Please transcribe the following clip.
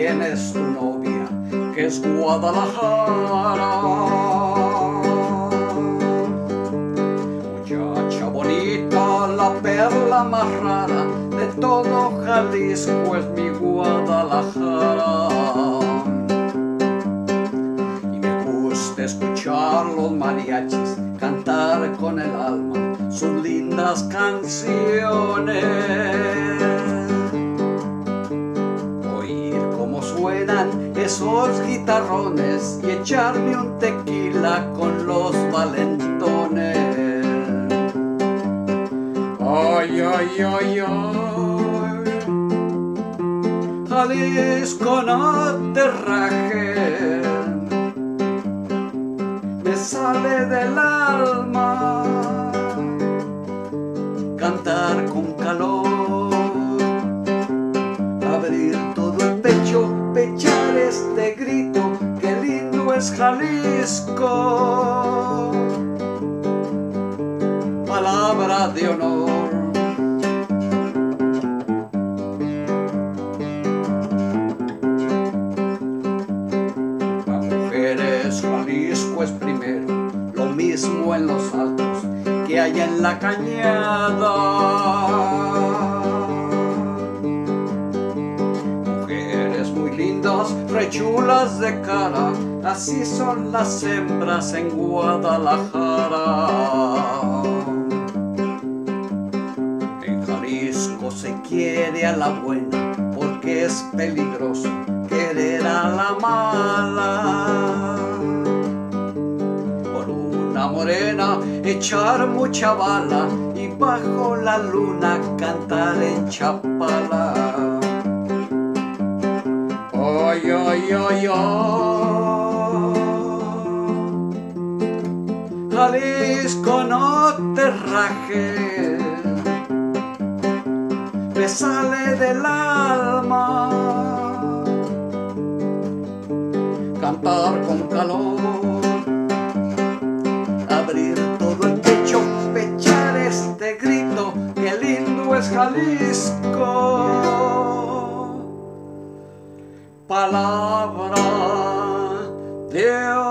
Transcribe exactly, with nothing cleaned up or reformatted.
tienes tu novia, que es Guadalajara. Muchacha bonita, la perla más rara de todo Jalisco es mi Guadalajara. Y me gusta escuchar los mariachis cantar con el alma sus lindas canciones, oír cómo suenan esos guitarrones y echarme un tequila con los valentones. Ay, ay, ay, ay, Jalisco, no te rajes, me sale del alma cantar con calor, abrir todo el pecho, pechar este grito, qué lindo es Jalisco, palabra de honor. Para mujeres Jalisco es primero, lo mismo en los altos que hay en la cañada. Mujeres muy lindas, rechulas de cara, así son las hembras en Guadalajara. En Jalisco se quiere a la buena, porque es peligroso querer a la mala. Una morena, echar mucha bala y bajo la luna cantar en Chapala. Ay, ay, ay, ay, Jalisco, no te rajes, me sale del alma cantar con calor, abrir todo el pecho, pechar este grito, qué lindo es Jalisco, palabra de